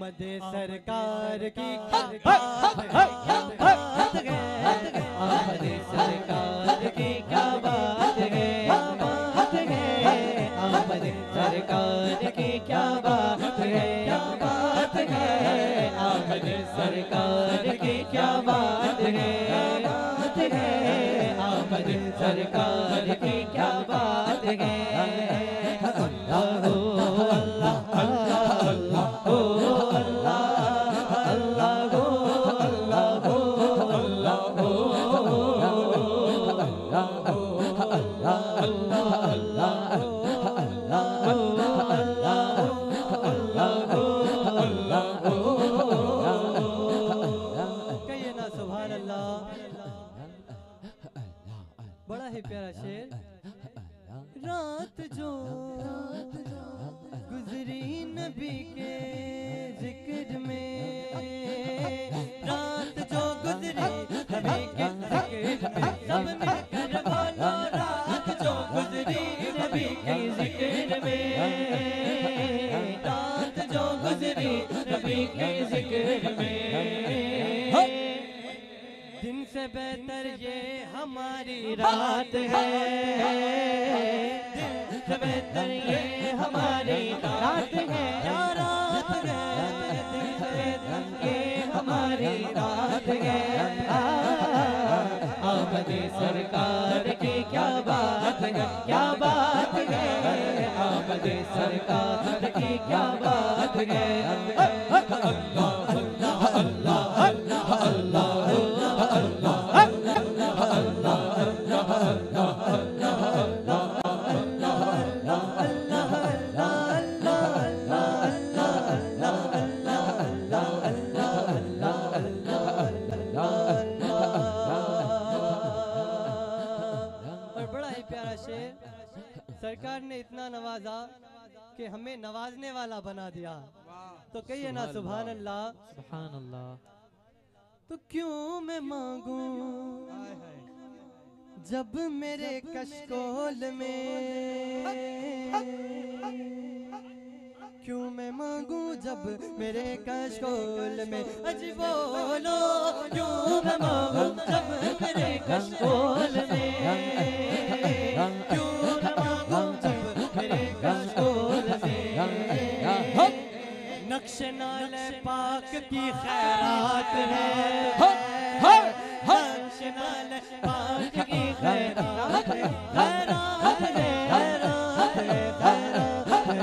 आमद सरकार की क्या बात है, आमद सरकार की क्या बात है, बात है, आमद सरकार की क्या बात है, बात है, आमद सरकार की क्या बात है, बात है, आमद सरकार की क्या बात है। बड़ा ही प्यारा शेर। रात जो गुजरी नबी के जिक्र में, रात जो गुजरी नबी के जिक्र में, सब मिलकर बोलो रात जो गुजरी नबी के जिक्र में, रात जो गुजरी नबी के जिक्र में। दिन से बेहतर ये हमारी रात है, दिन से बेहतर ये हमारी रात है, क्या रात है, दिन से बेहतर ये हमारी रात है। आमद सरकार की क्या बात है, क्या बात है, आमद सरकार की क्या बात है। अल्लाह अल्लाह अल्लाह अल्लाह अल्लाह सरकार ने इतना नवाजा कि हमें नवाजने वाला बना दिया। तो कहिए ना सुभान अल्लाह, सुभान अल्लाह। तो क्यों मैं मांगू जब मेरे कशकोल में, क्यों मैं मांगू जब मेरे कशकोल में, अज बोलो क्यों मैं मांगू जब मेरे कशकोल में, क्यों नक्श नाले पाक की खैरात है, नक्श नाले पाक की खैरात है, खैरात है, खैरात है, खैरात है,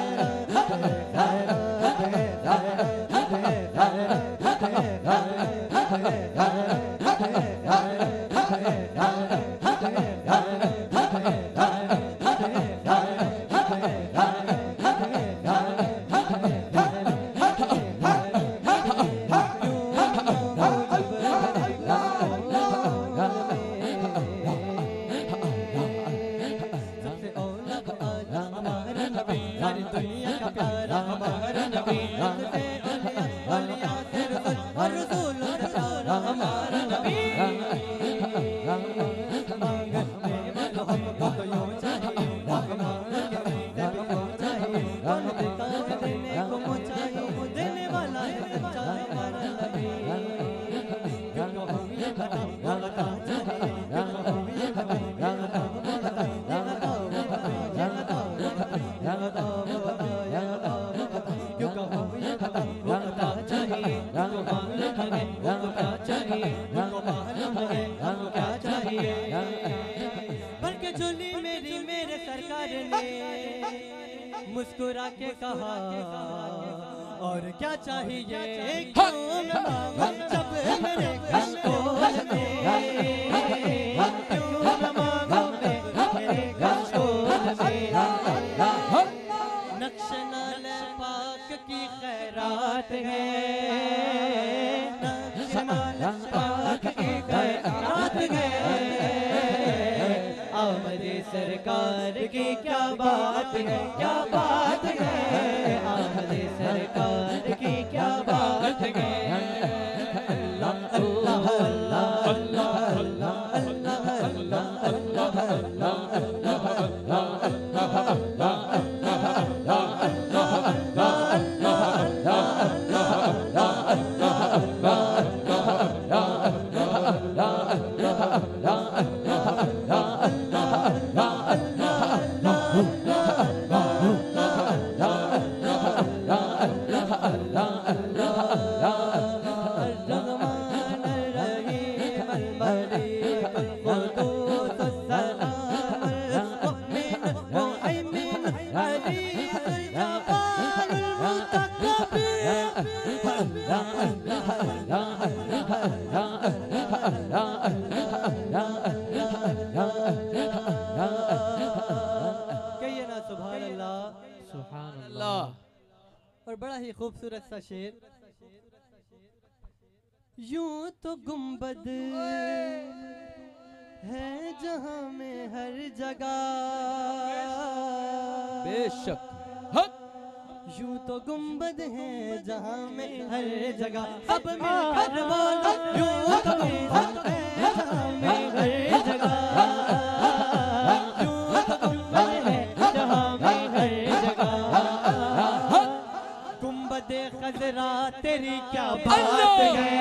मुस्कुरा के कहा और क्या चाहिए, क्यों मैं मांगू जब मेरे कशकोल में, क्यों मैं मांगू मेरे कशकोल में। नक्श नाले पाक की खैरात है, नक्श नाले पाक की खैरात है, आमद सरकार की क्या बात है, क्या बात है, आमद सरकार की क्या बात है। अल्लाह अल्लाह अल्लाह अल्लाह अल्लाह अल्लाह अल्लाह अल्लाह अल्लाह अल्लाह अल्लाह अल्लाह अल्लाह अल्लाह अल्लाह अल्लाह अल्लाह अल्लाह कहिए ना सुभान अल्लाह। सुभान अल्लाह। और बड़ा ही खूबसूरत सा शेर। यूं तो गुंबद है जहां में हर जगह, बेशक यूं तो गुंबद है जहां में हर जगह, सब मिलकर बोलो यूं तो गुंबद है जहां में हर जगह, यूं तो गुंबद है जहां में हर जगह। गुंबद खजरा तेरी क्या बात है,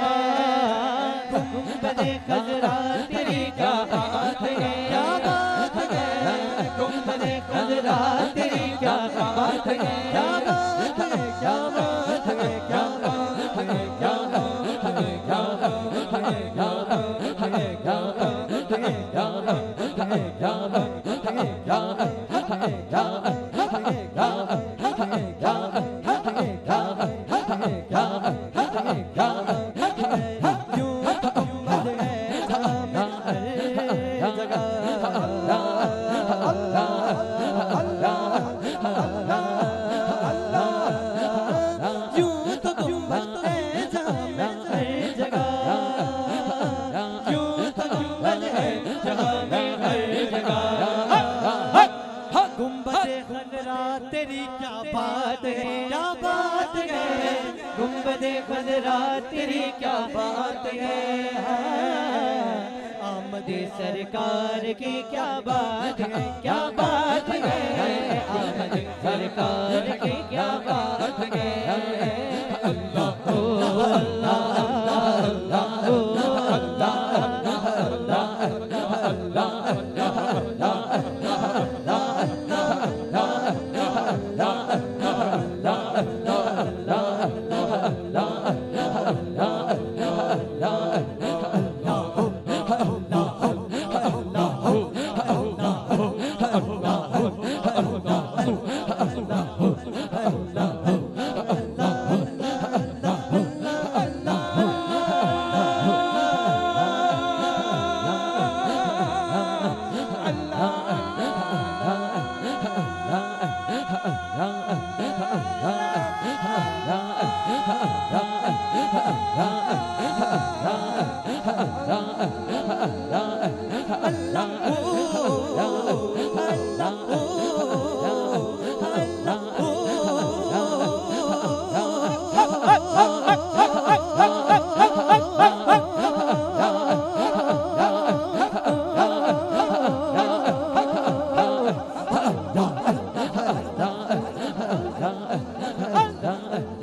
गुंबद खजरा तेरी क्या बात है, क्या बात है, गुंबद खजरा तेरी क्या बात है, क्या बात है, क्या बात है, क्या बात है, क्या बात है, क्या बात है, क्या बात है, क्या बात है, क्या बात है, क्या बात है, क्या बात है, क्या बात है, क्या बात है, क्या तेरी क्या बात है, क्या बात है, गुंबद खजरा तेरी क्या बात है, आमदे सरकार की क्या बात है, क्या बात है, आमदे सरकार की क्या बात है। अल्लाह अल्लाह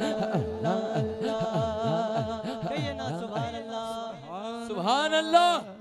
सुभान अल्लाह।